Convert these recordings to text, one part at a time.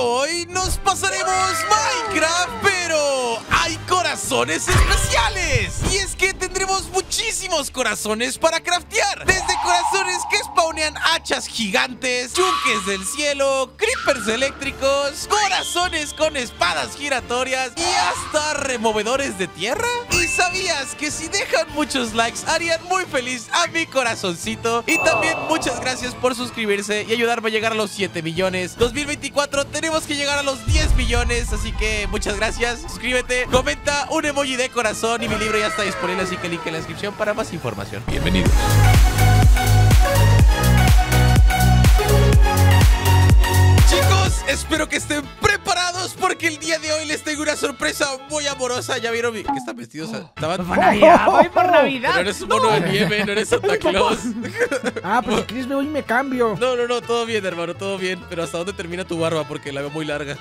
hoy nos pasaremos Minecraft, pero hay corazones especiales. Y es que tendremos muchísimos corazones para craftear. Desde corazones que spawnean hachas gigantes, yunques del cielo, creepers eléctricos, corazones con espadas giratorias y hasta removedores de tierra. ¿Y sabías que si dejan muchos likes harían muy feliz a mi corazoncito? Y también muchas gracias por suscribirse y ayudarme a llegar a los 7 millones. 2024 tenemos que llegar a los 10 millones, así que muchas gracias. Suscríbete, comenta un emoji de corazón y mi libro ya está disponible, así que link en la descripción para más información. Bienvenidos. Chicos, espero que estén preparados porque el día de hoy les tengo una sorpresa muy amorosa. ¿Ya vieron qué están vestidos? Estaban... Voy por Navidad. Pero eres un mono de nieve, no eres Santa Claus. Pues si quieres me voy y me cambio. No, todo bien, hermano, todo bien. Pero ¿hasta dónde termina tu barba? Porque la veo muy larga.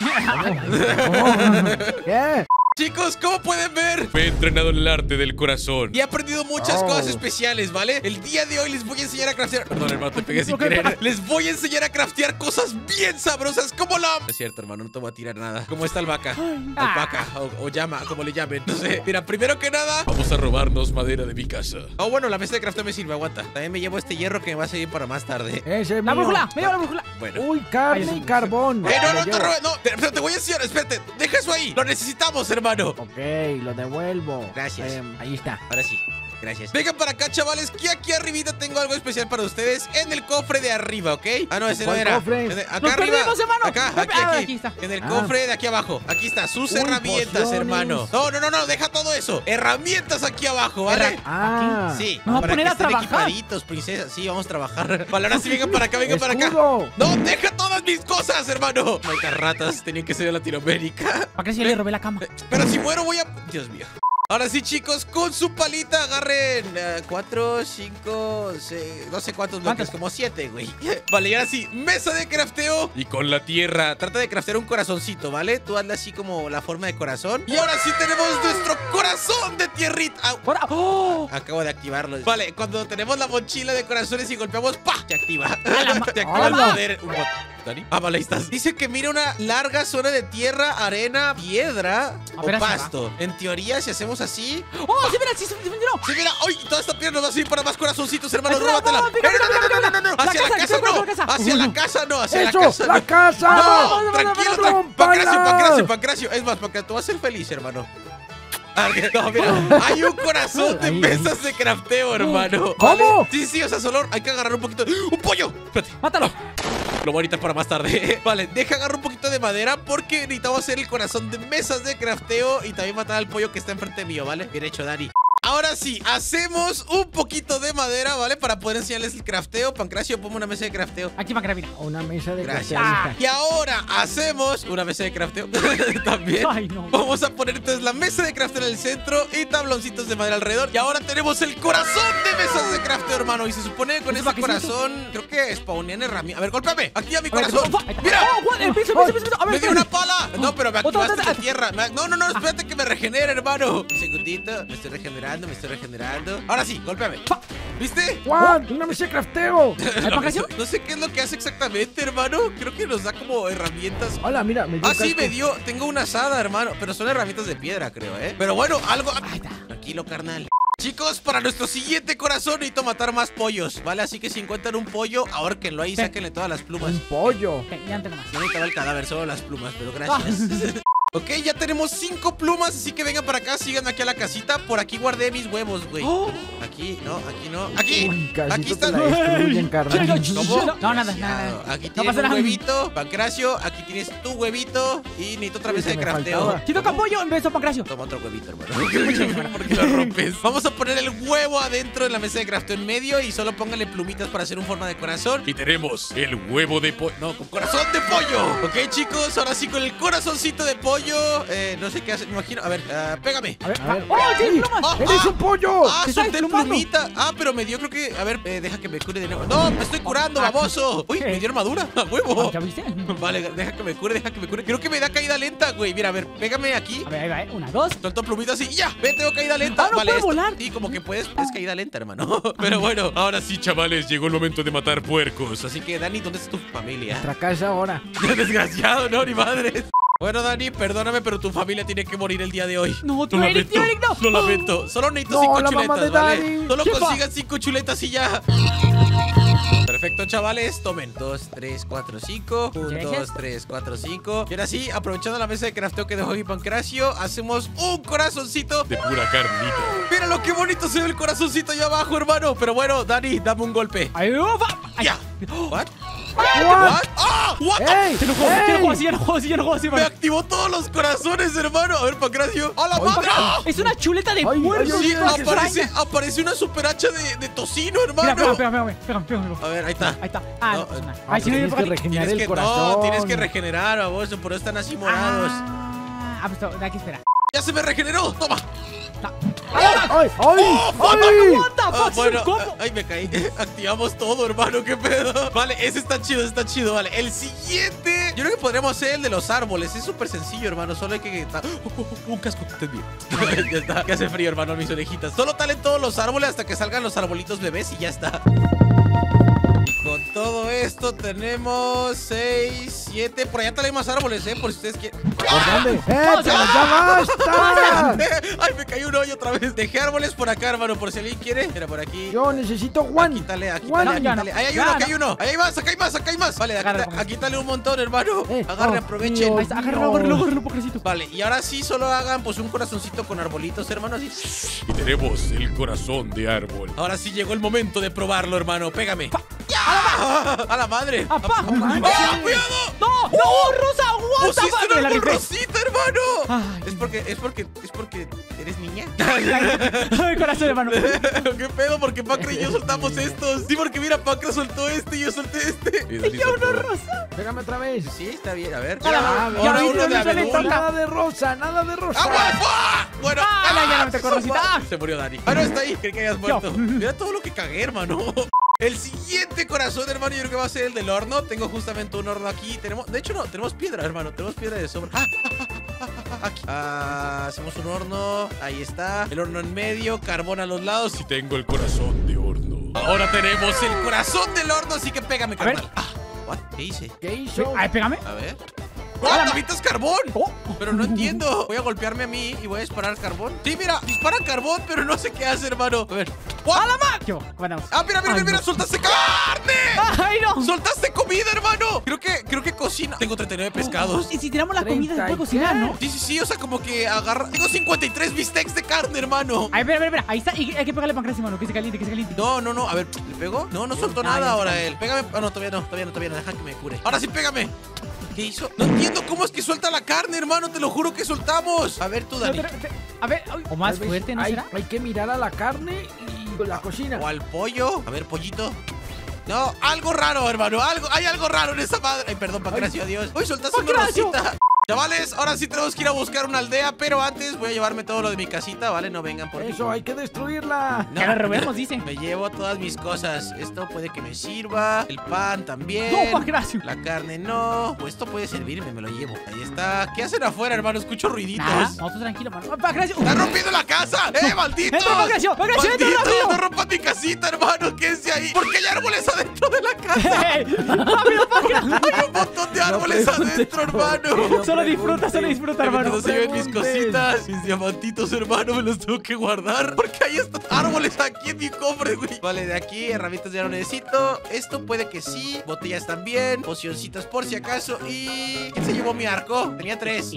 ¿Qué? Chicos, como pueden ver, me he entrenado en el arte del corazón y he aprendido muchas cosas especiales, ¿vale? El día de hoy les voy a enseñar a craftear... Perdón, hermano, te pegué sin querer. Les voy a enseñar a craftear cosas bien sabrosas como la... No es cierto, hermano, no te voy a tirar nada. ¿Cómo está albahaca? Alpaca o llama, como le llamen. No sé. Mira, primero que nada, vamos a robarnos madera de mi casa. Oh, bueno, la mesa de crafteo me sirve, aguanta. También me llevo este hierro que me va a servir para más tarde. Ese La mío. brújula, me llevo la brújula. Bueno. Uy, carne y carbón. No, te robes, no, te voy a enseñar, espérate, deja eso ahí. Lo necesitamos, hermano. Ok, lo devuelvo. Gracias. Ahí está. Ahora sí. Gracias. Vengan para acá, chavales, que aquí arribita tengo algo especial para ustedes en el cofre de arriba, ¿ok? Ah, no, ese no era. Cofre? Acá Nos arriba. perdimos, hermano. Acá, Aquí está. En el cofre de aquí abajo. Aquí está, sus herramientas, pociones. hermano. No, deja todo eso. Herramientas aquí abajo, ¿vale? Sí, Nos va a para poner que a estén trabajar. equipaditos, princesa. Sí, vamos a trabajar. Vale, ahora sí, vengan para acá, vengan para acá. ¡Escudo! No, deja todas mis cosas, hermano. Malditas ratas, tenían que ser de Latinoamérica. ¿Para qué si le robé la cama? Pero si muero voy a... Dios mío. Ahora sí, chicos, con su palita agarren 4, 5, 6, no sé cuántos bloques, como 7, güey. Vale, y ahora sí, mesa de crafteo. Y con la tierra, trata de craftear un corazoncito, ¿vale? Tú hazle así como la forma de corazón. Y ahora sí tenemos nuestro corazón de tierrita. Acabo de activarlo. Vale, cuando tenemos la mochila de corazones y golpeamos, ¡pa! Se activa. Te activa el poder. ¿Dani? Ah, vale, ahí estás. Dice que mira una larga zona de tierra, arena, piedra o pasto. En teoría, si hacemos así... ¡Oh, sí, mira! ¡Sí, mira! Sí, mira, ¡ay! Toda esta piedra nos va a servir para más corazoncitos, hermano. Espera, ¡Róbatela! no. ¡Hacia la casa no! ¡Hacia la casa no! ¡Hacia la casa no! ¡La casa! ¡No! ¡Tranquilo! ¡Rómpala! Pancracio. Es más, porque tú vas a ser feliz, hermano. No, mira, hay un corazón de mesas de crafteo, hermano. ¿Cómo? Sí, o sea, solo hay que agarrar un poquito. ¡Un pollo! Espérate. ¡Mátalo! Lo voy a necesitar para más tarde. Vale, deja agarrar un poquito de madera porque necesitamos hacer el corazón de mesas de crafteo y también matar al pollo que está enfrente mío, ¿vale? Bien hecho, Dani. Ahora sí, hacemos un poquito de madera, ¿vale? Para poder enseñarles el crafteo. Pancracio, ponme una mesa de crafteo. Aquí, Pancracio. Una mesa de Gracias. crafteo. Y ahora hacemos una mesa de crafteo también. Ay, no. Vamos a poner entonces la mesa de crafteo en el centro y tabloncitos de madera alrededor. Y ahora tenemos el corazón de mesas de crafteo, hermano. Y se supone que con ese corazón, creo que spawnean herramientas. A ver, golpéame. Aquí a mi corazón. ¡Mira! ¡Oh, piso! ¡Me dio una pala! No, pero me activaste la tierra. No, espérate que me regenere, hermano. Un segundito, me estoy regenerando. Ahora sí, golpéame. ¿Viste? ¡Juan! ¡Una mesa de crafteo! No sé qué es lo que hace exactamente, hermano. Creo que nos da como herramientas. Hola, mira, me dio Ah, sí, casco. me dio. Tengo una asada, hermano. Pero son herramientas de piedra, creo, ¿eh? Pero bueno, algo... Tranquilo, carnal. Chicos, para nuestro siguiente corazón necesito matar más pollos, ¿vale? Así que si encuentran un pollo, ahórquenlo ahí y sáquenle todas las plumas. Un pollo. Ya antes nomás. No necesitaba el cadáver, solo las plumas, pero gracias. Ok, ya tenemos 5 plumas, así que vengan para acá, sigan aquí a la casita. Por aquí guardé mis huevos, güey. Aquí, no, aquí no. ¡Aquí! Uy, Aquí casi te están. la destruyen, carnal. ¿Cómo? No, nada. Aquí No tienes pasa un nada. huevito, Pancracio. Aquí tienes tu huevito. Y necesito otra mesa Se de me crafteo. faltaba. Si toca pollo, empezó Pancracio. Toma otro huevito, hermano. ¿Por qué lo rompes? Vamos a poner el huevo adentro de la mesa de crafteo en medio. Y solo pónganle plumitas para hacer un forma de corazón. Y tenemos el huevo de pollo. No, con corazón de pollo. Ok, chicos, ahora sí con el corazoncito de pollo. pollo. No sé qué hace, me imagino. A ver, pégame. A ver. A ver. ¡Oh, tiene plumas! ¡Eres un pollo! Se está Solté desplumando. plumita. Pero me dio, creo que. A ver, deja que me cure de nuevo. No, me estoy curando, baboso. Uy, me dio armadura. A huevo. ¿Ya viste? Vale, deja que me cure. Creo que me da caída lenta, güey. Mira, a ver, pégame aquí. A ver, ahí va, 1, 2. Soltó plumitas y ya. Ve, tengo caída lenta. ¿no puede volar? Sí, como que puedes. Es caída lenta, hermano. Pero bueno, ahora sí, chavales, llegó el momento de matar puercos. Así que, Dani, ¿dónde está tu familia? Nuestra casa ahora. Desgraciado, no, ni madre. Bueno, Dani, perdóname, pero tu familia tiene que morir el día de hoy. No, tío Lo Eric, lamento, no. Lo lamento. Solo necesito No, 5 la mamá chuletas, de ¿vale? Dani. Solo Chefa. consigan 5 chuletas y ya. Perfecto, chavales. Tomen 2, 3, 4, 5. 1, Gracias. 2, 3, 4, 5. Y ahora sí, aprovechando la mesa de crafteo que dejó aquí Pancracio, hacemos un corazoncito de pura carnita. Mira lo que bonito se ve el corazoncito allá abajo, hermano. Pero bueno, Dani, dame un golpe. Ahí va. Ay, Ya. ¿What? What? ¡Ah! ¿What? ¡Ey! Ya no juego así, ya no juego así, Me man. activó todos los corazones, hermano. A ver, Pancracio. ¡A la Ay, madre! Es una chuleta de Ay, puerco. ay, Sí, ay, ay, aparece una super hacha de tocino, Mira, hermano. pégame. A ver, ahí está. Ahí está. Ah, No, no pasa nada. Ah, Ay, si no, tienes yo que por aquí. regenerar Tienes el que, corazón. no, tienes que regenerar, baboso. Por eso están así morados. Pues hay que esperar. ¡Ya se me regeneró! ¡Toma! ¡Ay! ¡Ay! ¡Ay! What the fuck, Bueno, ¿cómo? ay, me caí. Activamos todo, hermano. ¿Qué pedo? Vale, ese está chido, Vale, el siguiente. Yo creo que podríamos hacer el de los árboles. Es súper sencillo, hermano. Solo hay que. Un casco. Estás bien. Ya está. Que hace frío, hermano, mis orejitas. Solo talen todos los árboles hasta que salgan los arbolitos bebés y ya está. Con todo esto tenemos 6, 7. Por allá talen más árboles, por si ustedes quieren. ¿Por dónde? pero ya basta! Ay, me cayó un hoyo otra vez. Dejé árboles por acá, hermano, por si alguien quiere. Mira, por aquí. Yo necesito one. Quítale. One. ya no. Ahí hay Ya uno, no. aquí hay uno. Ahí hay más, acá hay más. Vale, aquí dale un montón, hermano. Agarre, aprovechen. Dios. Ahí está, agárralo, pobrecito. Vale, y ahora sí solo hagan pues un corazoncito con arbolitos, hermano. Así. Y tenemos el corazón de árbol. Ahora sí llegó el momento de probarlo, hermano. Pégame. ¡Ya! ¡A la madre! ¡Apá! ¡Ah, cuidado! ¡No! Rosa! ¡What the ¡Pusiste fuck! un Me la árbol rifé. rosita, hermano! Ay. Es porque eres niña. Ay, corazón, hermano. ¿Qué pedo? Porque Pacra y yo soltamos estos. Sí, porque mira, Pacra soltó este y yo solté este. Y yo uno rosa. Pégame otra vez. Sí, está bien, a ver. Ya, Ahora ya, uno de ya, ya, abedul. Nada de rosa, nada de rosa. ¡Agua! ¡Ah! Bueno, Ya no me tocó rosita. Se murió Dani. Ah, no, está ahí. Creí que hayas muerto. Mira todo lo que cagué, hermano. El siguiente corazón, hermano, yo creo que va a ser el del horno. Tengo justamente un horno aquí. De hecho, no, tenemos piedra, hermano. Tenemos piedra de sobra. Aquí. Hacemos un horno. Ahí está. El horno en medio, carbón a los lados. Y tengo el corazón de horno. Ahora tenemos el corazón del horno, así que pégame, A ver. carnal. ¿What? ¿Qué hice? ¿Qué hizo? Ay, pégame. A ver. ¡Ah, avientas carbón! Oh. Pero no entiendo. Voy a golpearme a mí y voy a disparar carbón. Sí, mira, dispara carbón, pero no sé qué hace, hermano. A ver. ¡A la ma! Yo, ganamos. Ah, mira, Ay, mira, no. soltaste carne. ¡Ay, no! ¡Soltaste comida, hermano! Creo que cocina. Tengo 39 pescados. Y si tiramos la comida, se 30 puede y cocinar, qué? ¿no? Sí, o sea, como que agarra. Tengo 53 bistecs de carne, hermano. Ay, espera. Ahí está. Y hay que pegarle pancreas, hermano. Que se caliente. No. A ver, ¿le pegó? No soltó Ah, nada ya ahora está. él. Pégame. Ah, no, todavía no. Deja que me cure. Ahora sí, pégame. ¿Qué hizo? No entiendo cómo es que suelta la carne, hermano. Te lo juro que soltamos. A ver, tú, Dani. A ver, o más Tal vez fuerte, ¿no hay, será? hay que mirar a la carne y la cocina. O al pollo. A ver, pollito. No, algo raro, hermano. Hay algo raro en esa madre. Ay, perdón, Pancracio, adiós. Uy, soltaste una Pancracio. rosita. Chavales, ahora sí tenemos que ir a buscar una aldea, pero antes voy a llevarme todo lo de mi casita, ¿vale? No vengan por mí. Eso, hay que destruirla. Que la robemos, dice. Me llevo todas mis cosas. Esto puede que me sirva. El pan también. No, pancracio. La carne no. Pues esto puede servirme, me lo llevo. Ahí está. ¿Qué hacen afuera, hermano? Escucho ruiditos. Nada, nosotros tranquilo, hermano. ¡Pancracio! ¡Están rompiendo la casa! ¡Maldito! ¡Entra, Pancracio! ¡Pancracio, entra ¡Maldito! rápido! ¡No rompan mi casita, hermano! ¡Quédense ahí! ¿Por qué hay árboles adentro de la casa? ¡Ey! ¡Rápido, pancracio! Hay un montón de árboles adentro, hermano. Solo disfruta, hermano. No se lleven mis pregunten. cositas, mis diamantitos, hermano, me los tengo que guardar. Porque hay estos árboles aquí en mi cofre, güey. Vale, de aquí, herramientas ya no necesito. Esto puede que sí. Botellas también. Pocioncitas por si acaso. Y... ¿quién se llevó mi arco? Tenía 3.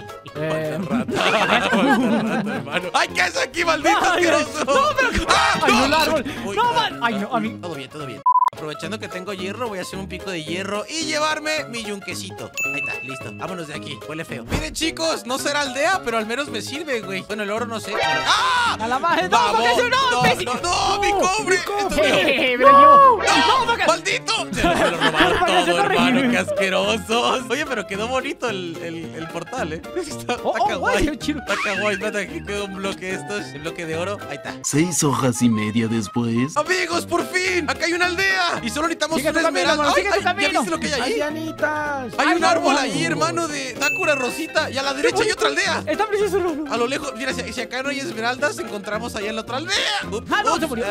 Hermano. ¡Ay, qué es aquí, maldito Ay, asqueroso! no, pero- ¡Ah, ¡Ay, no, el árbol! Uy, ¡No, man! ¡Ay, no, a mí! Todo bien. Aprovechando que tengo hierro, voy a hacer un pico de hierro y llevarme mi yunquecito. Ahí está, listo. Vámonos de aquí. Huele feo. Miren, chicos, no será aldea, pero al menos me sirve, güey. Bueno, el oro no sé. ¡Ah! A la madre. ¡No, ¡Vamos! Pacacio, no! ¡Imbécil! ¡No, mi cobre! Esto es mío. ¡Me lo llevo! ¡No, Pacacio! ¡Maldito! Se me lo robaron Pacacio, todo, corre. hermano. ¡Qué asquerosos! Oye, pero quedó bonito el portal, ¿eh? Está kawaii. Guay, chido. Está kawaii. Espérate, aquí quedó un bloque de estos. El bloque de oro. Ahí está. 6 hojas y media después. Amigos, por fin. Acá hay una aldea. Y solo necesitamos Sigue una tu camino, esmeralda. hermano, Ay, sigue tu ay, ¿ya camino. viste lo que hay ahí? ¡Dianitas! Hay Ay, un no, árbol no. ahí, hermano, de Sakura Rosita. Y a la derecha hay otra aldea. Está precioso, no. A lo lejos, mira, si acá no hay esmeraldas, encontramos allá en la otra aldea. Ups, Ah, no, ups, se murió.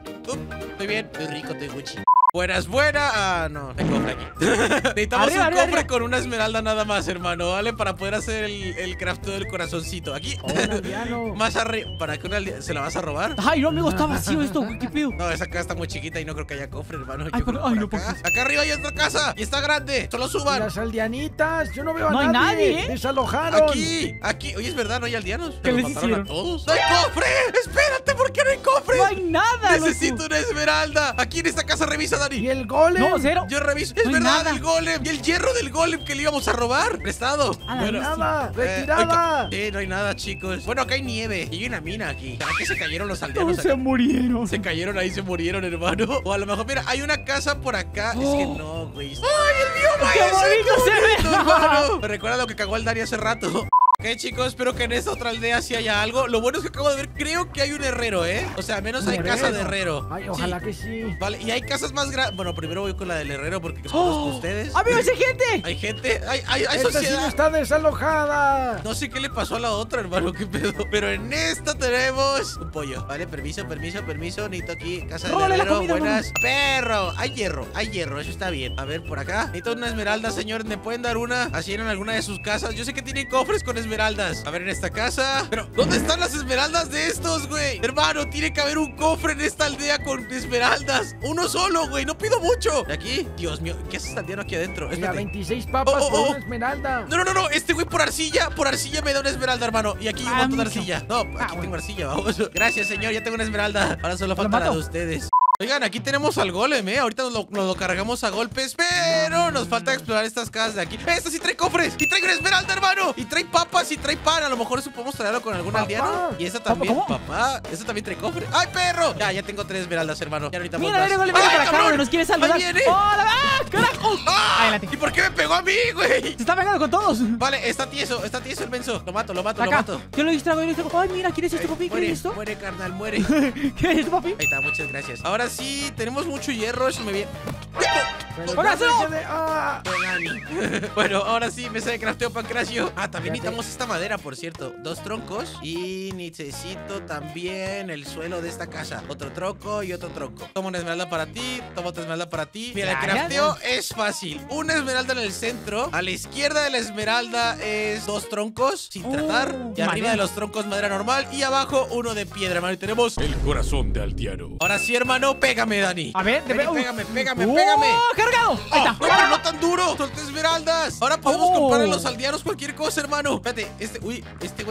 estoy bien, estoy rico, estoy Gucci. Buenas. Ah, no, hay cofre aquí. Necesitamos Arriba, un arriba, cofre arriba. con una esmeralda nada más, hermano, ¿vale? Para poder hacer el crafteo del corazoncito. Aquí. Hola, aldeano. Más arriba. ¿Para que una aldea se la vas a robar? Ay, no, amigo, está vacío esto. ¿Qué pedo? No, esa casa está muy chiquita y no creo que haya cofre, hermano. Yo Ay, creo ay, por no, acá. ¿por qué? Acá arriba hay otra casa y está grande. Solo ¿Y suban. las aldeanitas? Yo no veo a No hay nadie, ¿eh? Desalojaron. Aquí. Oye, es verdad, no hay aldeanos. ¿Qué Los les mataron hicieron? a todos. ¡No hay cofre! ¡Espérate! ¿Por qué no hay cofre? No hay nada, Necesito loco. una esmeralda. Aquí en esta casa revisa, ¿Y Dani. el golem? No, cero. Yo reviso. Es No hay verdad, nada. el golem. Y el hierro del golem que le íbamos a robar. Prestado. A la bestia. Nada, retirada. No hay nada, chicos. Bueno, acá hay nieve. Y hay una mina aquí. ¿Será que se cayeron los aldeanos Todos se acá? murieron. Se cayeron ahí, se murieron, hermano. O a lo mejor, mira, hay una casa por acá. Es que no, güey. ¡Ay, el bioma ¡Qué ese! bonito se ve! hermano! Me recuerda lo que cagó el Dani hace rato. Ok, chicos, espero que en esta otra aldea sí haya algo. Lo bueno es que acabo de ver, creo que hay un herrero, ¿eh? O sea, al menos hay casa de herrero. Ay, Sí. ojalá que sí. Vale, y hay casas más grandes. Bueno, primero voy con la del herrero porque conozco a ustedes. ¡Amigos, hay gente! Hay gente, hay Esta sí sociedad. está desalojada. No sé qué le pasó a la otra, hermano, qué pedo. Pero en esta tenemos un pollo. Vale, permiso. Necesito aquí casa del Róbale la herrero. comida, Buenas. Perro. Hay hierro, eso está bien. A ver, por acá. Necesito una esmeralda, señores. ¿Me pueden dar una? Así en alguna de sus casas. Yo sé que tienen cofres con esmeraldas. A ver, en esta casa. Pero, ¿dónde están las esmeraldas de estos, güey? Hermano, tiene que haber un cofre en esta aldea con esmeraldas. Uno solo, güey. No pido mucho. ¿De aquí? Dios mío, ¿qué hace este aldeano aquí adentro? Mira, Espérate. 26 papas por una esmeralda. No, este güey por arcilla me da una esmeralda, hermano. Y aquí hay un montón de mucho. arcilla. No, aquí tengo arcilla, vamos. Gracias, señor, ya tengo una esmeralda. Ahora solo falta la mato. de ustedes. Oigan, aquí tenemos al golem, ahorita nos lo cargamos a golpes, pero nos falta explorar estas casas de aquí. Esta sí trae cofres, y trae una esmeralda, hermano. Y trae papas, y trae pan. A lo mejor eso podemos traerlo con algún Papá. aldeano. Y esta también, ¿Cómo? papá. Esta también trae cofre. ¡Ay, perro! Ya tengo 3 esmeraldas, hermano. Ya ahorita Mira, mira, Golem, viene para acá, güey, nos quiere saludar. ¡Ahí viene! ¡Hola! ¡Ah, carajo! ¡Ah! Adelante. ¿Y por qué me pegó a mí, güey? Se está pegando con todos. Vale, está tieso el menso. Lo mato. Acá. Yo lo distraigo, Ay, mira, ¿quién es esto, papi? ¿Quién es esto? Muere, carnal, muere. ¿Quién es esto, papi? Ahí está, muchas gracias. Ahora sí, tenemos mucho hierro, eso me viene. Pero ¡Póngase! ya deje de- ¡Ah! Bueno, ahora sí, mesa de crafteo, Pancracio. Ah, también necesitamos esta madera, por cierto. 2 troncos. Y necesito también el suelo de esta casa. Otro tronco y otro tronco. Toma una esmeralda para ti, toma otra esmeralda para ti. Mira, el Gracias. crafteo es fácil. Una esmeralda en el centro. A la izquierda de la esmeralda es 2 troncos, sin tratar. Y arriba madera. de los troncos, madera normal. Y abajo, uno de piedra, hermano. Y tenemos... El corazón de aldeano. Ahora sí, hermano, pégame, Dani. A ver, Vení, pégame. ¡Oh, cargado! Ahí está. No, pero no tan duro. Solté esmeraldas. Ahora podemos Oh. comprar a los aldeanos cualquier cosa, hermano. Espérate, este güey.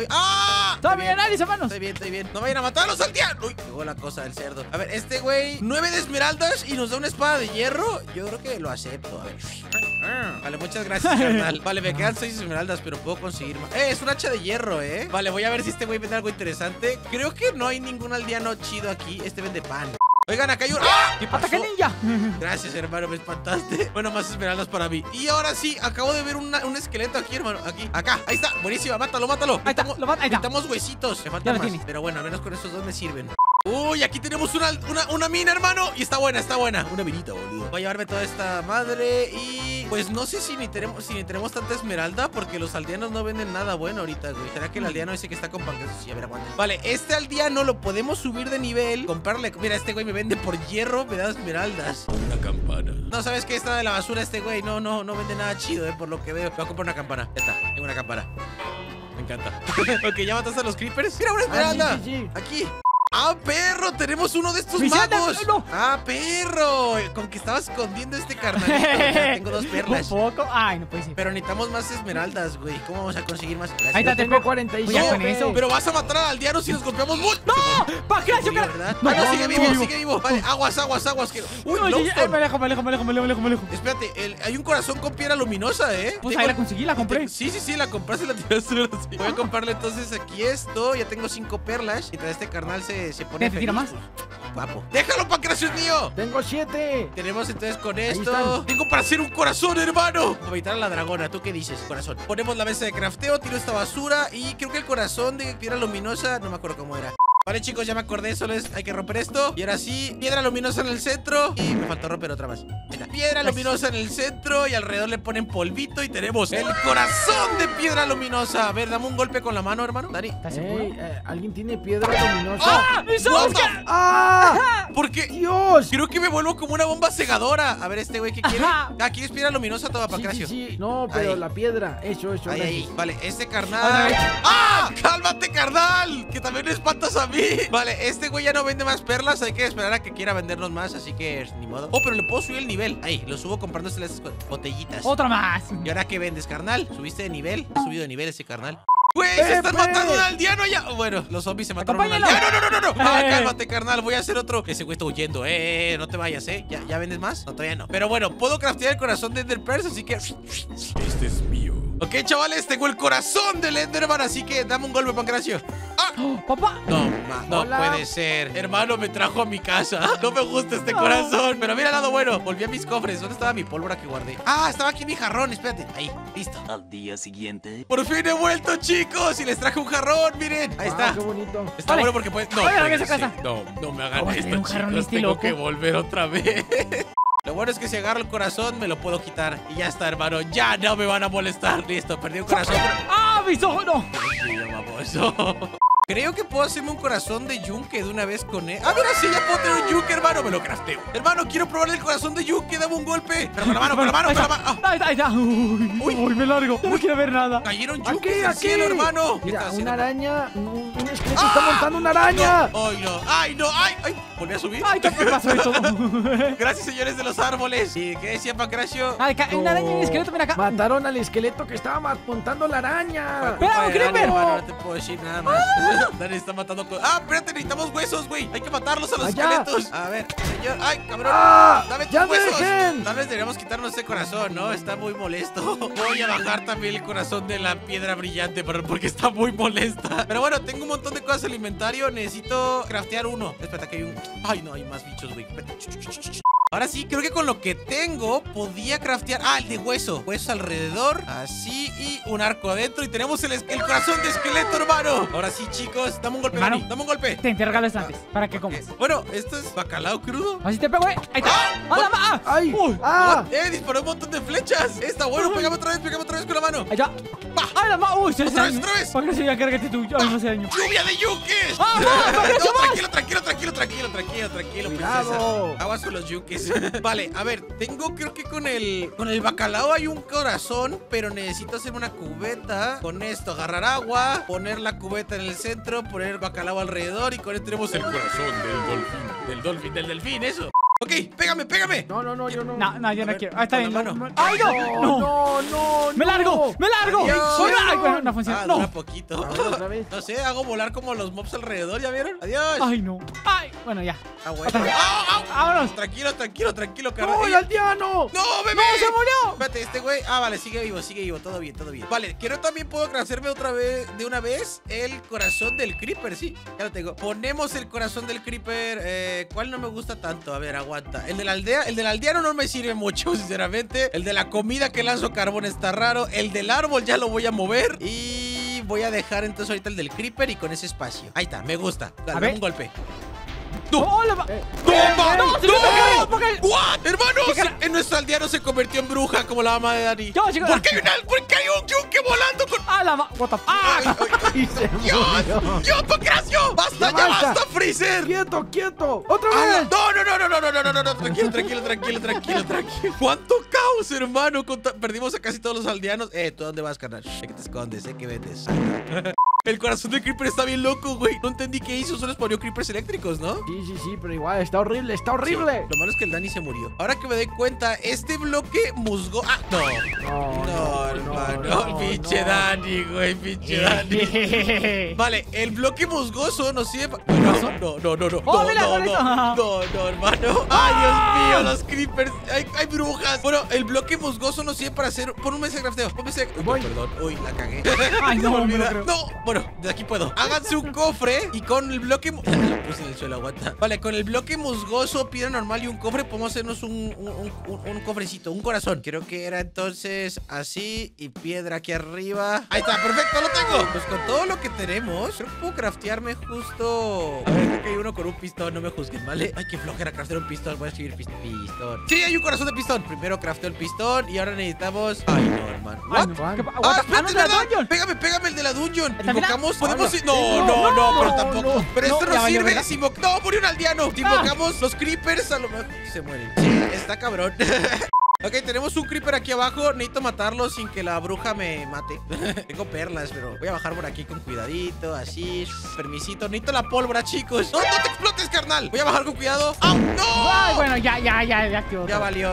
¡Ah! Está bien, Alice, hermanos. Estoy bien. No vayan a matar a los aldeanos. Uy, llegó la cosa del cerdo. A ver, este güey, 9 de esmeraldas y nos da una espada de hierro. Yo creo que lo acepto. A ver. Vale, muchas gracias, carnal. Vale, me quedan 6 esmeraldas, pero puedo conseguir más. Es un hacha de hierro, Vale, voy a ver si este güey vende algo interesante. Creo que no hay ningún aldeano chido aquí. Este vende pan. Oigan, acá hay un... ¡Ah! ¿Qué pasó? ¡Ataque ninja! Gracias, hermano, me espantaste. Bueno, más esmeraldas para mí. Y ahora sí, acabo de ver un esqueleto aquí, hermano. Aquí, acá, ahí está, buenísima, mátalo. Ahí está, lo mata, ahí está. Necesitamos huesitos, me Ya faltan lo más. tienes. Pero bueno, al menos con esos 2 me sirven. Uy, aquí tenemos una mina, hermano. Y está buena. Una minita, boludo. Voy a llevarme toda esta madre y... Pues no sé si ni tenemos tanta esmeralda, porque los aldeanos no venden nada bueno ahorita, güey. ¿Será que el aldeano ese que está con panqueques? Sí, a ver, aguanta. Vale, este aldeano lo podemos subir de nivel. Comprarle... Mira, este güey me vende por hierro, me da esmeraldas. Una campana. No, ¿sabes qué? Está de la basura este güey. No vende nada chido, por lo que veo. Voy a comprar una campana. Ya está, tengo una campana. Me encanta. Ok, ¿ya mataste a los creepers? ¡Mira, una esmeralda! Sí. Aquí. ¡Ah, perro! Tenemos uno de estos Luisiana, magos. no. ¡Ah, perro! Con que estaba escondiendo este carnalito. Ya tengo 2 Un perlas. poco. Ay, no puede ser. Pero necesitamos más esmeraldas, güey. ¿Cómo vamos a conseguir más? Gracias. Ahí está, Tengo tengo 47. Cuidado con eso. Pero vas a matar al aldeano si nos golpeamos mucho. ¡No! ¡Pancracio, Murió, cara! ¿verdad? No, Ah, no, no, sigue no, vivo, sigue sigue vivo. Vale, aguas. Que... ¡Uy, No, me glowstone! alejo, me alejo. Espérate, hay un corazón con piedra luminosa, ¿eh? Pues Tengo- ahí la conseguí, la compré. Sí, la compraste la tiraste ahora sí. Voy a comprarle entonces aquí esto. Ya tengo 5 perlas. Y tras este carnal se pone ¿Te tira feliz, más? pues, guapo. ¡Déjalo, Pancracio, es mío! Tengo 7. Tenemos entonces con esto. están. Tengo para hacer un corazón, hermano. Para evitar a la dragona. ¿Tú qué dices, corazón? Ponemos la mesa de crafteo, tiro esta basura. Y creo que el corazón de piedra luminosa, no me acuerdo cómo era. Vale, chicos, ya me acordé. Solo hay que romper esto. Y ahora sí, piedra luminosa en el centro. Y me faltó romper otra más. Ahí está. Piedra luminosa en el centro. Y alrededor le ponen polvito. Y tenemos el corazón de piedra luminosa. A ver, dame un golpe con la mano, hermano. Dani. ¿Estás seguro? ¿Alguien tiene piedra luminosa? ¡Ah! ¡Eso! What the Oscar! ¡Ah! ¿Por qué? ¡Dios! Creo que me vuelvo como una bomba cegadora. A ver, este güey, ¿qué quiere? Ajá. Ah, ¿quieres piedra luminosa? Toma, Sí, Pancracio. sí. No, pero Ahí. la piedra. Eso. Ahí, gracias. ahí. Vale, este Otra carnal. vez. ¡Ah! ¡Cálmate, carnal! Que también me espantas a mí. Vale, este güey ya no vende más perlas. Hay que esperar a que quiera vendernos más. Así que ni modo. Oh, pero le puedo subir el nivel. Ahí, lo subo comprándose las botellitas. Otra más. ¿Y ahora qué vendes, carnal? ¿Subiste de nivel? ¿Has subido de nivel ese carnal? ¡Güey! ¡Se ¡Pepe! están matando a un aldeano ya! Bueno, los zombies se mataron a un ¡Acompáñalo! aldeano. ¡No! ¡Ah, Eh. cálmate, carnal! Voy a hacer otro. Ese güey está huyendo. No te vayas, ¿Ya vendes más? No, todavía no. Pero bueno, puedo craftear el corazón de Ender Pearls, así que... Este es mío. Ok, chavales, tengo el corazón del Enderman, así que dame un golpe, Pancracio. ¡Ah! Oh, papá. No Hola. puede ser. Hermano, me trajo a mi casa. No me gusta este corazón. Pero mira el lado bueno. Volví a mis cofres. ¿Dónde estaba mi pólvora que guardé? Ah, estaba aquí en mi jarrón. Espérate. Ahí, listo. Al día siguiente. Por fin he vuelto, chicos. Y les traje un jarrón. Miren. Ahí está. Qué bonito. Está Vale. bueno porque puedes. No, Vale, puede regresa a ser. casa. No me hagan Vamos a tener esto, un jarrón chicos. este Tengo loco. que volver otra vez. Lo bueno es que si agarro el corazón me lo puedo quitar. Y ya está, hermano. Ya no me van a molestar. Listo, perdí un corazón. ¡Ah, mis ojos! ¡No! Tranquilo, baboso. Creo que puedo hacerme un corazón de yunque de una vez con él. Ah, mira, sí, ya puedo tener un yunque, hermano. Me lo crafteo. Hermano, quiero probar el corazón de yunque. Dame un golpe. Pero con la mano, con la mano, Ahí con la está. mano. Ah, Ahí está. Uy, Uy. me largo. No quiero ver nada. cayeron Aquí, yunques del aquí. cielo, hermano. ¿Qué Mira, estás haciendo? una araña. Un esqueleto está montando una araña. Ay, no. Ay, no. Ay. Volví a subir. Ay, ¿qué pasó esto? Gracias, señores de los árboles. ¿Y qué decía Pancracio? Ay, una araña y un esqueleto, ven acá. Mataron al esqueleto que estaba montando la araña. Espera, Ay, Creeper. Dani, hermano, no te puedo decir nada más. Dani está matando cosas. Ah, espérate, necesitamos huesos, güey. Hay que matarlos a los Allá. esqueletos. A ver, señor. Ay, cabrón. ¡Ah! Dame tus ¡Ya huesos. dejen! Tal vez deberíamos quitarnos ese corazón, ¿no? Está muy molesto. Voy a bajar también el corazón de la piedra brillante, porque está muy molesta. Pero bueno, tengo un montón de cosas en el inventario. Necesito craftear uno. Espérate, que hay un... Ay, no, hay más bichos, güey. Espérate. Ahora sí, creo que con lo que tengo podía craftear... Ah, el de hueso. Hueso alrededor. Así. Y un arco adentro. Y tenemos el corazón de esqueleto, hermano. Ahora sí, chicos. Dame un golpe, Hermano. Dani. Dame un golpe. Te regalo esto antes, para que comas. Bueno, esto es bacalao crudo. Así te pego, Ahí está. ¡Ah, la ma! ¡Ay! Uy. ¡Ah! Disparó un montón de flechas. Está bueno. Pégame otra vez con la mano. Allá. Va. ¡Ay, la ma! ¡Uy, se Otra hace vez, daño! otra vez. ¿Por qué se ya cárgate tú? Ay, no hace daño. ¡Lluvia de yunques! ¡Ah, no! ¡No, No, más! tranquilo, Cuidado. princesa. Aguas con los yunques. Vale, a ver, tengo creo que con el bacalao hay un corazón, pero necesito hacer una cubeta. Con esto, agarrar agua, poner la cubeta en el centro, poner el bacalao alrededor y con esto tenemos el corazón del delfín, eso. Ok, pégame. No, yo no. No, yo A no ver, quiero. Ah, está con bien. la mano. ¡Ay, no! No. ¡Me largo! Adiós. ¡Ay, bueno, no funciona! Ah, ¡No! dura poquito. A ver, otra vez. No sé, hago volar como los mobs alrededor, ¿ya vieron? Adiós. ¡Ay, no! ¡Ay! Bueno, ya. Ah, bueno. Otra vez. ¡Au! ¡Vámonos! Tranquilo, ¡No, carnal. el aldeano! ¡No, bebé! ¡No, se murió! Espérate, este güey. Ah, vale, sigue vivo. Todo bien. Vale, quiero también puedo hacerme de una vez el corazón del creeper, sí. Ya lo tengo. Ponemos el corazón del creeper. ¿Cuál no me gusta tanto? A ver, aguanta. El de la aldea. El del aldeano no me sirve mucho, sinceramente. El de la comida que lanzo carbón está raro. El del árbol ya lo voy a mover. Y voy a dejar entonces ahorita el del creeper y con ese espacio. Ahí está, me gusta. Dale, ver. un golpe. ¡Oh, la ma! ¡Toma! ¡No, se me cayó! ¿Por qué? ¿What? Hermano, ¿Qué cara? en nuestro aldeano se convirtió en bruja como la mamá de Dani. Yo, chicos. ¿Por qué hay un yunque volando con... ¡Ah, la ma! ¡What the ¡Ay, fuck! ay, ay! Y se ¡Dios! murió. ¡Dios, Pancracio! ¡Basta, Ya ya basta. basta, Freezer! ¡Quieto! ¡Otra ¡Ala! vez! No. Tranquilo. ¿Cuánto caos, hermano? Perdimos a casi todos los aldeanos. ¿Tú dónde vas, carnal? ¿Qué te escondes? ¿Qué vendes? El corazón de creeper está bien loco, güey. No entendí qué hizo, solo spawneó creepers eléctricos, ¿no? Sí, pero igual está horrible, está horrible. Sí, lo malo es que el Dani se murió. Ahora que me doy cuenta, este bloque musgó. Ah, no, hermano. El pinche Dani, güey, pinche Dani. Vale, el bloque musgoso nos sirve. No. Oh, mira, bonito. No, hermano. Ay, Dios mío, los creepers. Hay brujas. Bueno, el bloque musgoso nos sirve para hacer. Pon un mes de crafteo. Voy. Perdón. Uy, la cagué. Ay, no, Se me no olvida. creo. No, bueno, de aquí puedo. Háganse un cofre y con el bloque. Lo puse en el suelo, aguanta. Vale, con el bloque musgoso, piedra normal y un cofre, podemos hacernos un cofrecito, un corazón. Creo que era entonces así y piedra aquí arriba. Ahí está, perfecto, lo tengo. Pues con todo lo que tenemos, creo que puedo craftearme justo. A ver, creo que hay uno con un pistón, no me juzguen, ¿vale? Ay, qué flojera craftear un pistón. Voy a escribir pistón. Sí, hay un corazón de pistón. Primero crafteo el pistón y ahora necesitamos. Ay, no, hermano. Ay, ¿What? no. ¿Qué pa- Ah, aguanta. espérate, no, es de la verdad. dungeon. Pégame el de la dungeon. ¿Está Invocamos, bien? podemos ir. No, No, pero tampoco. no. Pero esto No, no ya valió, sirve. ¿verdad? No, murió un aldeano. Si invocamos los creepers, a lo mejor se mueren. Sí, está cabrón. Ok, tenemos un creeper aquí abajo. Necesito matarlo sin que la bruja me mate. Tengo perlas, pero voy a bajar por aquí con cuidadito, así. Permisito. Necesito la pólvora, chicos. No te explotes, carnal. Voy a bajar con cuidado. ¡Ah, no! Ay, bueno, ya quedó. Ya valió.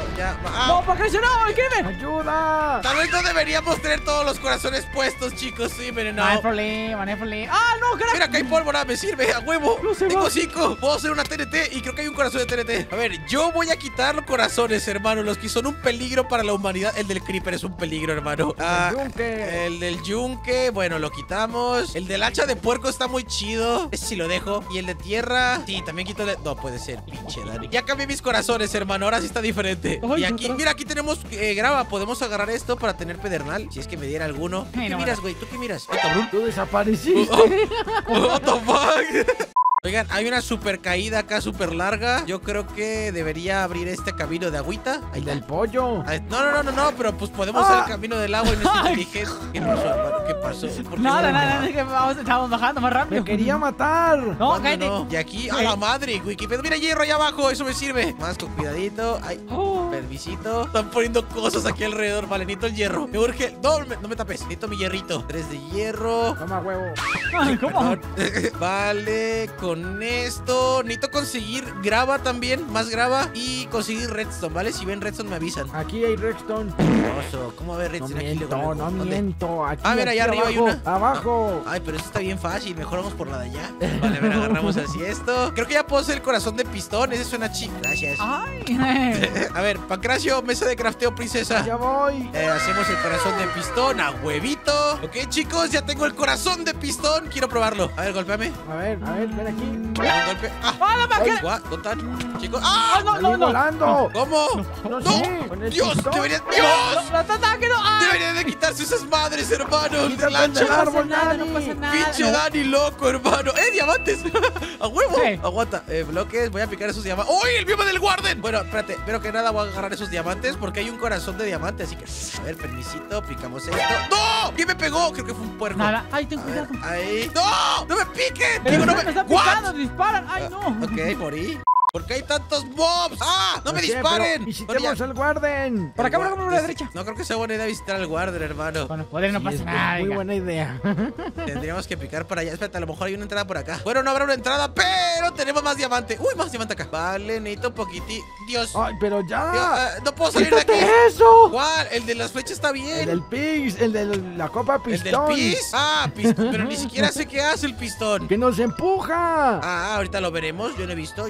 No, ¿por qué se no? ¿El crimen? ¡Ayuda! Tal vez no deberíamos tener todos los corazones puestos, chicos. Estoy No hay envenenado. problema. ¡Ah, no, carajo! Mira, que hay pólvora, me sirve, a huevo. No se Tengo va. 5. Puedo hacer una TNT y creo que hay un corazón de TNT. A ver, yo voy a quitar los corazones, hermano. Los que son un peligro para la humanidad. El del creeper es un peligro, hermano. yunque. El del yunque, bueno, lo quitamos. El del hacha de puerco está muy chido. Ese sí lo dejo. Y el de tierra, sí, también quito el de... No puede ser, pinche Dani. Ya cambié mis corazones, hermano. Ahora sí está diferente. Ay, Y aquí, otra. mira, aquí tenemos grava. Podemos agarrar esto para tener pedernal. Si es que me diera alguno. ¿Tú Ay, qué no, miras, no. güey? ¿Tú qué miras? Ay, cabrón. Tú desapareciste. What the fuck? Oigan, hay una super caída acá, súper larga. Yo creo que debería abrir este camino de agüita. Ahí El del está. pollo. Ay, no, pero pues podemos hacer el camino del agua y no es inteligente. ¿Qué pasó, hermano? ¿Qué pasó? ¿Por qué Nada, es que estamos bajando más rápido. Me quería matar. No, ¿Cuándo cállate. no? Y aquí, a la madre, güey. ¿Qué pedo? Mira, hierro allá abajo, eso me sirve. Más con cuidadito. Ay, Oh. permisito. Están poniendo cosas aquí alrededor. Vale, necesito el hierro. Me urge. No me tapes. Necesito mi hierrito. 3 de hierro. Toma huevo. Ay, ¿cómo? Perdón. Vale, con esto necesito conseguir grava también, más grava y conseguir redstone, ¿vale? Si ven redstone me avisan. Aquí hay redstone. Oso, ¿cómo ve No redstone aquí? miento, luego? no ¿Dónde? miento. Aquí, Ah, mira, aquí allá arriba hay abajo, una. Abajo. Ay, pero eso está bien fácil, mejor vamos por la de allá. Vale, a ver, agarramos así esto. Creo que ya puedo hacer el corazón de pistón, ese suena chido. Gracias. Ay. A ver, Pancracio, mesa de crafteo, princesa. Ya voy. Hacemos el corazón de pistón a huevito. Ok, chicos, ya tengo el corazón de pistón. Quiero probarlo. A ver, golpéame. A ver, ven aquí. Un golpe. Ah, ¡Hola, Pancracio! what? ¿Dónde están? Chicos. ¡Ah! No, Salí volando. ¿Cómo? No ¡No! sé, con el ¡Dios! pistón. ¡Deberían... ¡No, ¡Dios! no, ataque, no! ¡Ay! ¡Deberían de quitarse esas madres, hermanos! ¡Del Quítate el hacha! del No pasa árbol, nada, no Dani. pasa nada. ¡Pinche No. Dani, loco, hermano! ¡Diamantes! ¡A huevo! Sí. Aguanta. Bloques. Voy a picar esos diamantes. ¡Uy! ¡El bioma del Warden! Bueno, espérate. Pero que nada voy a agarrar esos diamantes porque hay un corazón de diamante. Así que, a ver, permisito. Picamos esto. ¡No! ¿Quién me pegó? Creo que fue un puerco. Nada. Ay, ten A ver, cuidado. ahí. ¡No! ¡No me piquen! Pero Digo, no me están ¿What? picando, disparan. Ay, no. Ok, morí. ¿Por qué hay tantos mobs? ¡Ah! ¡No me sé, pero disparen! Visitemos Bueno, el Warden. Por acá, ya. por la derecha. No creo que sea buena idea visitar al Warden, hermano. Con los poderes no Sí, pasa es nada. muy oiga. buena idea. Tendríamos que picar para allá. Espérate, a lo mejor hay una entrada por acá. Bueno, no habrá una entrada, pero tenemos más diamante. ¡Uy, más diamante acá! Vale, necesito un poquitito. Dios. Ay, pero ya. Dios, no puedo salir de aquí. ¡Quítate eso! ¿Cuál? El de las flechas está El bien. del Pigs, el de la copa ¿El del pistón. pis? Ah, pistón. Pero ni siquiera sé qué hace el pistón. Que nos empuja. Ah, ahorita lo veremos. Yo no he visto.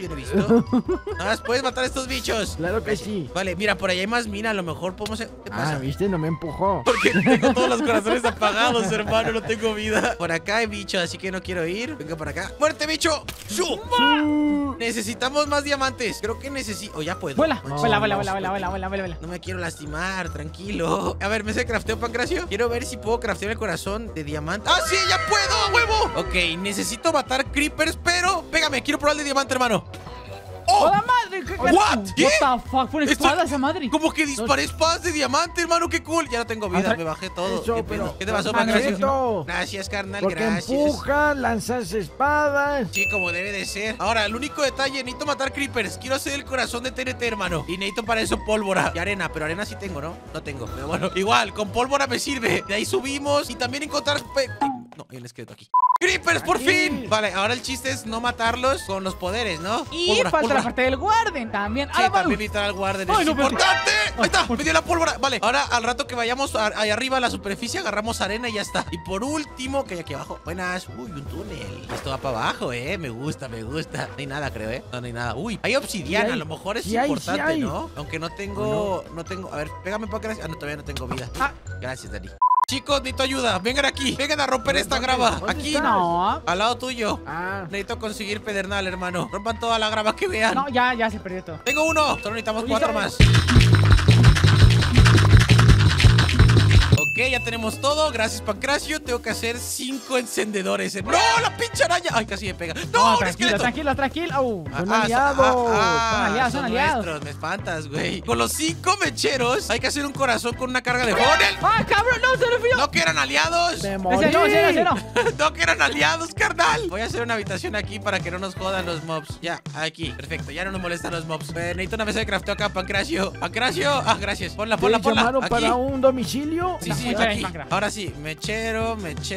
Nada más puedes matar a estos bichos. Claro que sí. Vale, mira, por allá hay más mina. A lo mejor podemos... ¿Qué pasa? Ah, viste, no me empujó. Porque tengo todos los corazones apagados, hermano. No tengo vida. Por acá hay bicho, así que no quiero ir. Venga por acá. ¡Muerte, bicho! ¡Su! Necesitamos más diamantes. Creo que necesito... Oh, ya puedo. Vuela, Manches. vuela. No me quiero lastimar, tranquilo. A ver, ¿me sé crafteo, Pancracio? Quiero ver si puedo craftear el corazón de diamante. ¡Ah, sí! ¡Ya puedo! ¡A huevo! Ok, necesito matar creepers, pero... Pégame, quiero probar el de diamante, hermano. ¡Oh! ¡Hola, madre! ¿Qué? What? ¿Qué? What the fuck? Pon Esto- espada esa madre. Como que disparé espadas de diamante, hermano. ¡Qué cool! Ya no tengo vida, me bajé todo. Eso, ¿Qué pedo? pero- ¿Qué te pasó, Ah, Pancracio? Quieto. Gracias, carnal, Porque gracias. empuja, lanzas espadas. Sí, como debe de ser. Ahora, el único detalle, necesito matar creepers. Quiero hacer el corazón de TNT, hermano. Y necesito para eso pólvora y arena. Pero arena sí tengo, ¿no? No tengo. Pero bueno, igual, con pólvora me sirve. De ahí subimos y también encontrar... No, hay un esqueleto aquí. ¡Creepers, por fin! Vale, ahora el chiste es no matarlos con los poderes, ¿no? Y Pólvora, falta pólvora. la parte del Warden también. Sí, también necesitar al Warden. Ay, Es no, importante. Ahí está, me dio la pólvora. Vale, ahora al rato que vayamos ahí arriba a la superficie, agarramos arena y ya está. Y por último, que hay aquí abajo. Buenas. Uy, un túnel. Esto va para abajo, Me gusta, me gusta. No hay nada, creo, No, no hay nada. Uy, hay obsidiana. Sí hay, a lo mejor es sí hay, importante, sí hay. ¿no? Aunque no tengo. No tengo. A ver, pégame para que. Ah, no, todavía no tengo vida. Gracias, Dani. Chicos, necesito ayuda. Vengan aquí. Vengan a romper esta grava. ¿Dónde Aquí. estás? No. Al lado tuyo. Ah, Necesito conseguir pedernal, hermano. Rompan toda la grava que vean. No, ya se perdió todo. Tengo uno. Solo necesitamos 4 más. Ok, ya tenemos todo. Gracias, Pancracio. Tengo que hacer 5 encendedores. ¡No! ¡La pinche araña! ¡Ay, casi me pega! ¡No! ¡Un tranquilo, esqueleto! tranquilo. son aliados. Son aliados. Nuestros, me espantas, güey. Con los 5 mecheros hay que hacer un corazón con una carga de fuego. ¡Ah, cabrón! ¡No, se lo fui yo! ¡No que eran aliados! me morí. Ese no. ¡No que eran aliados, carnal! Voy a hacer una habitación aquí para que no nos jodan los mobs. Ya, aquí. Perfecto, ya no nos molestan los mobs. Necesito una mesa de crafteo acá, Pancracio. ¡Pancracio! Ah, gracias. Ponla. ¿Te llamaron Aquí. para un domicilio? Sí, sí, muchas aquí. gracias, Ahora sí, mechero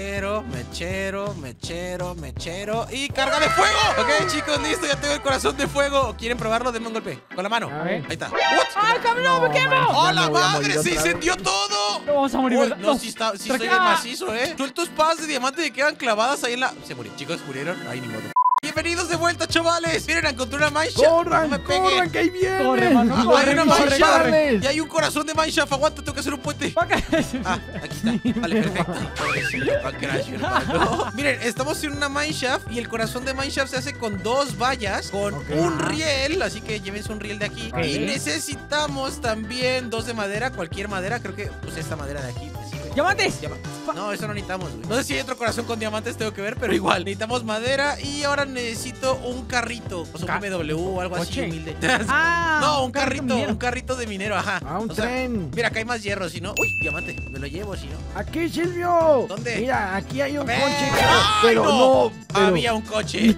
y carga de fuego. Ok, chicos, listo, ya tengo el corazón de fuego. ¿Quieren probarlo? Denme un golpe con la mano. A ver. Ahí está. ¡Ay, cabrón! ¡No, me quemo! ¡Oh, la me voy a morir madre! ¡Se otra vez. incendió todo! No vamos a morir, Uy, ¿verdad? no, sí estoy de Tranquila. macizo, Suelto espadas de diamante que quedan clavadas ahí en la... Se murió, chicos, murieron. Ay, ni modo. Bienvenidos de vuelta, chavales. Miren, encontré una mineshaft. ¡Corran, No me peguen. corran, que ahí viene! Corre, mano, Ah, corre, hay una corre, mineshaft. corre. Y hay un corazón de mineshaft. Aguanta, tengo que hacer un puente. Ah, aquí está. Vale, perfecto. Pobrecito, Pancracio, hermano. Miren, estamos en una mineshaft y el corazón de mineshaft se hace con 2 vallas, con un riel, así que llévense un riel de aquí. Ok. Y necesitamos también 2 de madera, cualquier madera. Creo que pues esta madera de aquí me sirve. ¡Diamantes! No, eso no necesitamos, güey. No sé si hay otro corazón con diamantes, tengo que ver, pero igual. Necesitamos madera y ahora necesito un carrito. O sea, un BMW o algo así ¿Coche? humilde. ¡Ah! No, un minero. carrito de minero, ajá. Ah, un O sea, tren. mira, acá hay más hierro, si no. Uy, diamante, me lo llevo, si no. Aquí, Silvio. ¿Dónde? Mira, aquí hay un ¡Ven! coche. ¡Ay, Pero no. pero- Había un coche.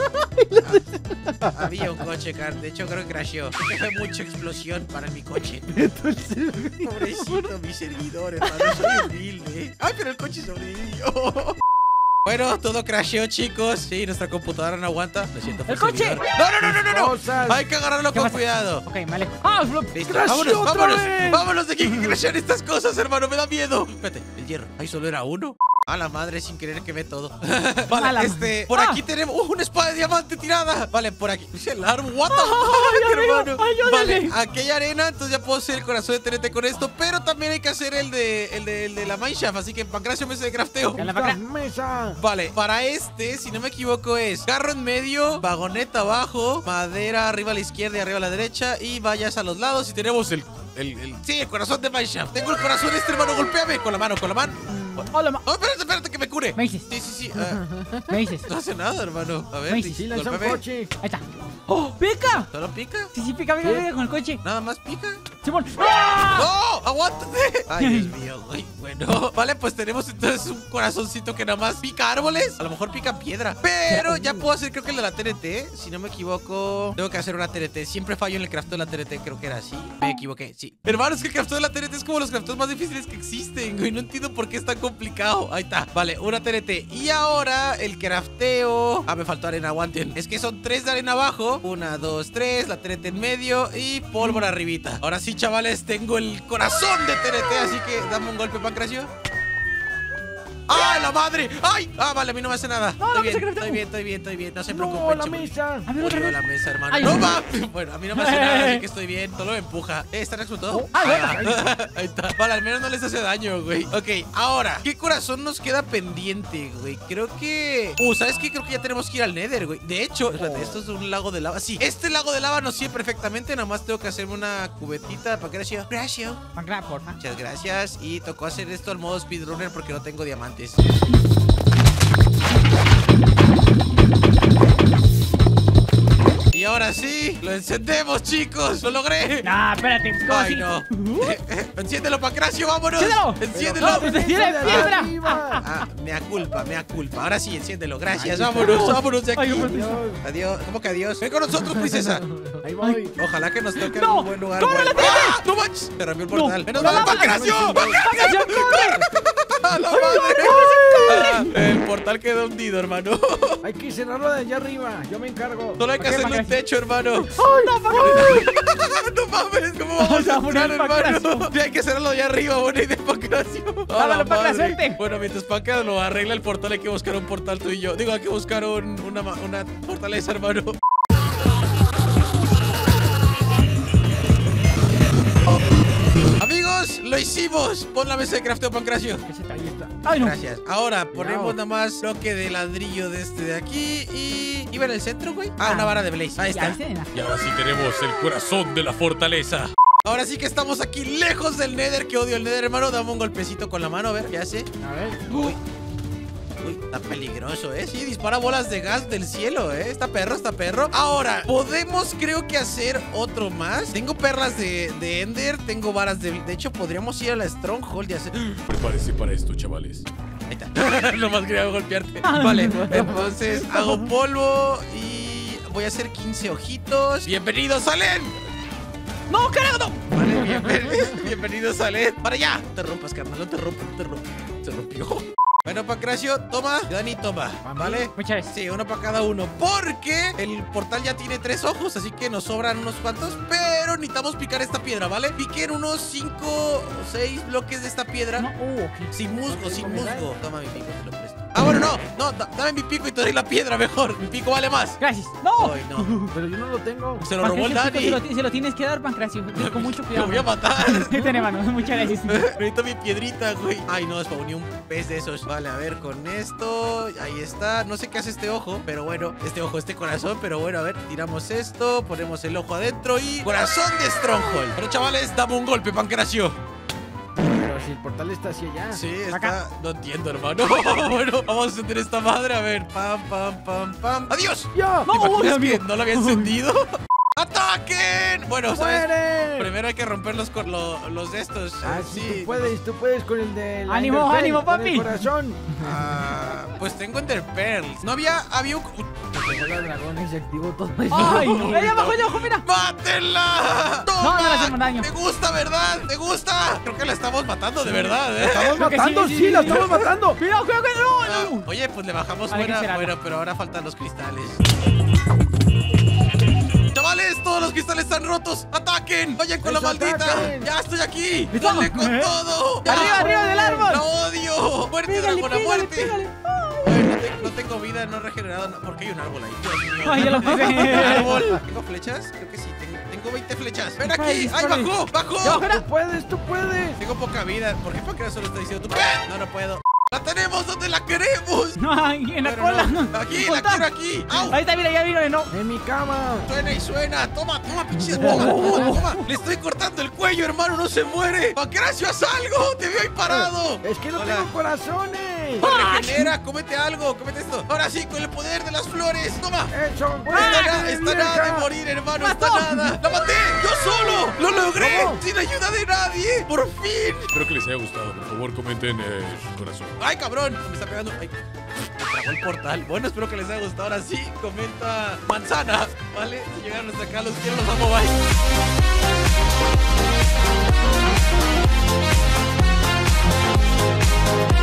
Había un coche, Car. De hecho, creo que crasheó. Creo que fue mucha explosión para mi coche. Pobrecito, mi servidor, hermano. Soy humilde. Ay, pero el coche sobrevivió. Bueno, todo crasheó, chicos. Sí, nuestra computadora no aguanta. Lo siento, fue ¡El coche! servidor. No. Cosas. Hay que agarrarlo ¿Qué con pasa? cuidado. Ok, vale. ¡Ah! Listo, ¡Crasheó vámonos, otra vámonos. vez! Vámonos de aquí que crashean estas cosas, hermano. Me da miedo. Espérate, el hierro. Ahí solo era uno. A la madre, sin querer quemé todo. A Vale, la por Ah. aquí tenemos una espada de diamante tirada. Vale, por aquí. Es el árbol. What the Ay, fuck, amigo, hermano. ayúdame. Vale, aquí hay arena, entonces ya puedo hacer el corazón de TNT con esto. Pero también hay que hacer el de la mineshaft. Así que Pancracio, mesa de crafteo. Ya la Esta vaca. mesa. Vale, para este, si no me equivoco, es carro en medio, vagoneta abajo, madera arriba a la izquierda y arriba a la derecha, y vallas a los lados. Y tenemos el corazón de mineshaft. Tengo el corazón hermano, golpéame con la mano. Hola, Oh, espérate que me cure. Me dices. Sí. Me dices. No hace nada, hermano. A ver, Me dices. Sí, lanza un golpéame. coche. Ahí está. ¡Oh! ¡Pica! ¿Solo pica? Sí, pica, ¿Sí? pica con el coche. ¿Nada más pica? Simón. ¡Ah! ¡No! ¡Aguántate! Ay, Dios mío, güey. Bueno, vale, pues tenemos entonces un corazoncito que nada más pica árboles. A lo mejor pica piedra. Pero ya puedo hacer, creo que el de la TNT. Si no me equivoco, tengo que hacer una TNT. Siempre fallo en el crafteo de la TNT, creo que era así. Me equivoqué, sí. Hermano, es que el crafteo de la TNT es como los crafteos más difíciles que existen, güey. No entiendo por qué es tan complicado. Ahí está. Vale, una TNT. Y ahora el crafteo. Ah, me faltó arena, aguanten. Es que son 3 de arena abajo. 1, 2, 3. La TNT en medio y pólvora arribita. Ahora sí, chavales, tengo el corazón de TNT. Así que dame un golpe, Pancracio. ¡Ay, la madre! ¡Ay! Ah, vale, a mí no me hace nada. No, Estoy no, bien. No se preocupen, No, la chavales. mesa. A ver, otra Murió vez. la mesa, hermano. Ay, ¡No ay. va! Bueno, a mí no me hace nada, así que estoy bien. Solo me empuja. ¿Están explotado? Ahí está. Vale, al menos no les hace daño, güey. Ok, ahora, ¿qué corazón nos queda pendiente, güey? Creo que... ¿sabes qué? Creo que ya tenemos que ir al Nether, güey. De hecho, espérate, esto es un lago de lava. Sí, este lago de lava nos sirve perfectamente. Nada más tengo que hacerme una cubetita. ¿Para qué gracias? Gracias. Porfa. Muchas gracias. Y tocó hacer esto al modo speedrunner porque no tengo diamantes. Y ahora sí, lo encendemos, chicos. ¡Lo logré! No, espérate. ¿Cómo ¡Ay, así? no! Enciéndelo, Pancracio, vámonos. ¡Enciéndelo! ¡Enciéndelo! No, pues tiene piedra. Ah, mea culpa. Ahora sí, enciéndelo. Gracias, vámonos de Ay, aquí. yo Adiós. Adiós. ¿Cómo que adiós? Ven con nosotros, princesa. Ahí voy. Ojalá que nos toque ¡No! algún buen lugar. ¡Corre, güey. la TNT! ¡Ah! ¡No manches! Se rompió el No. portal. ¡Menos No, mal, no, Pancracio! ¡Pancracio, corre! ¡A la madre! portal quedó hundido, hermano. Hay que cerrarlo de allá arriba. Yo me encargo. Solo hay que ¿Por qué, hacerle un Pancracio? techo, hermano. No mames, ¿cómo vamos a morir, entrar, hermano? Sí, hay que hacerlo allá arriba, buena idea, Pancracio. Dámelo, Pancracio, vente. Bueno, mientras Pancracio lo arregla el portal, hay que buscar un portal tú y yo. Digo, hay que buscar una fortaleza, hermano. Amigos, lo hicimos. Pon la mesa de crafteo, Pancracio. Ahí está. Ay, no. Gracias. Ahora ponemos Cuidado. nada más bloque de ladrillo de este de aquí y... ¿Iba en el centro, güey? Ah, una vara de Blaze. Ahí Ya, está. nena. Y ahora sí tenemos el corazón de la fortaleza. Ahora sí que estamos aquí lejos del Nether. Que odio el Nether, hermano. Dame un golpecito con la mano, a ver qué hace. A ver. Uy, está peligroso, ¿eh? Sí, dispara bolas de gas del cielo, ¿eh? Está perro, está perro. Ahora, podemos creo que hacer otro más. Tengo perlas de Ender, tengo varas de... De hecho, podríamos ir a la Stronghold y hacer... Prepárense para esto, chavales. Ahí está. Nomás quería golpearte. Vale, entonces hago polvo y voy a hacer 15 ojitos. ¡Bienvenidos, Salen! ¡No, carajo, no! Vale, bienvenidos, Salen. ¡Para allá! No te rompas, carnal, no te rompas, no te rompas. Se rompió. Bueno, Pancracio, toma. Dani, toma. ¿Vale? Muchas gracias. Sí, uno para cada uno. Porque el portal ya tiene 3 ojos, así que nos sobran unos cuantos. Pero necesitamos picar esta piedra, ¿vale? Piquen unos 5 o 6 bloques de esta piedra. No, ok. Sin musgo, sin musgo. Toma mi pico, te lo presto. Ah, bueno, no, dame mi pico y te doy la piedra mejor. Mi pico vale más. Gracias. ¡No! Ay, no. Pero yo no lo tengo. Se lo robó el Pancracio, Dani. se lo tienes que dar, Pancracio. Con mucho Lo cuidado. voy a matar. Ten, hermano. Muchas gracias. Necesito mi piedrita, güey. Ay, no, spawné un pez de esos. Vale, a ver, con esto. Ahí está. No sé qué hace este ojo, pero bueno. Este corazón, pero bueno, a ver. Tiramos esto, ponemos el ojo adentro y... ¡Corazón de Stronghold! Pero chavales, dame un golpe, Pancracio. Pero si el portal está hacia allá. Sí, Acá. está... No entiendo, hermano. Bueno, vamos a encender esta madre. A ver, pam, pam, pam, pam. ¡Adiós! ¡Ya! No, ¿Te imaginas amigo. que no lo había encendido? ¡Ataquen! Bueno, ¿sabes? ¡Muere! Primero hay que romper los de estos. Ah, sí, tú puedes con el de... la ¡Ánimo, Ender Pearl, ánimo, con el papi! corazón. Ah, pues tengo Ender Pearls. No había un... Llegó la dragón y se activó todo eso. ¡Ay! ¡Ahí abajo, mira! ¡Mátenla! ¡Toma! No, no le hacemos daño. ¿Te gusta, verdad? ¿Te gusta? Creo que la estamos matando de verdad, ¿eh? ¡Estamos Creo que matando! sí, ¡Sí, sí, la sí. estamos matando! ¡Cuidado, cuidado, cuidado! ¡No, no! Oye, pues le bajamos Vale, buena. ¿qué será? Bueno, pero ahora faltan los cristales. Chavales, todos los cristales están rotos. ¡Ataquen! ¡Vayan con la Eso, maldita! ataquen. ¡Ya estoy aquí! ¿Listo? ¡Dale con todo! ¡Ya! ¡Arriba, arriba del árbol! ¡La odio! ¡Muerte, ¡Pégale, dragona, pégale, muerte! pégale! Ay, no tengo vida, no he regenerado. ¿Por qué hay un árbol ahí? Dios mío. Ay, ya lo puse. ¿Un árbol? ¿Tengo flechas? Creo que sí. Tengo 20 flechas. ¡Ven aquí! Dispare, ¡Ay, dispare. bajó! ¡Bajó! Ya bajó. ¡Tú puedes, tú puedes! Tengo poca vida. ¿Por qué Pancracio solo está diciendo tú? No, no puedo. ¡La tenemos donde la queremos! ¡Ay, en la Pero cola! no. Aquí, la quiero aquí. ¡Au! Ahí está, mira, ya vino, no. ¡En mi cama! Suena y suena. Toma, pinches. Toma. Le estoy cortando el cuello, hermano. No se muere. Pancracio, haz algo. Te veo ahí parado. ¡Es que no Hola. tengo corazones! Regenera, cómete algo. Cómete esto. Ahora sí, con el poder de las flores. Toma. ¡Eso! Está nada de morir, hermano. Está nada. ¡La maté! ¡Yo solo! ¡Lo logré! ¿Cómo? ¡Sin ayuda de nadie! ¡Por fin! Espero que les haya gustado. Por favor, comenten corazón. ¡Ay, cabrón! Me está pegando. ¡Ay! Me tragó el portal. Bueno, espero que les haya gustado. Ahora sí, comenta manzana. ¿Vale? Si llegaron hasta acá, los quiero, los amo. Bye.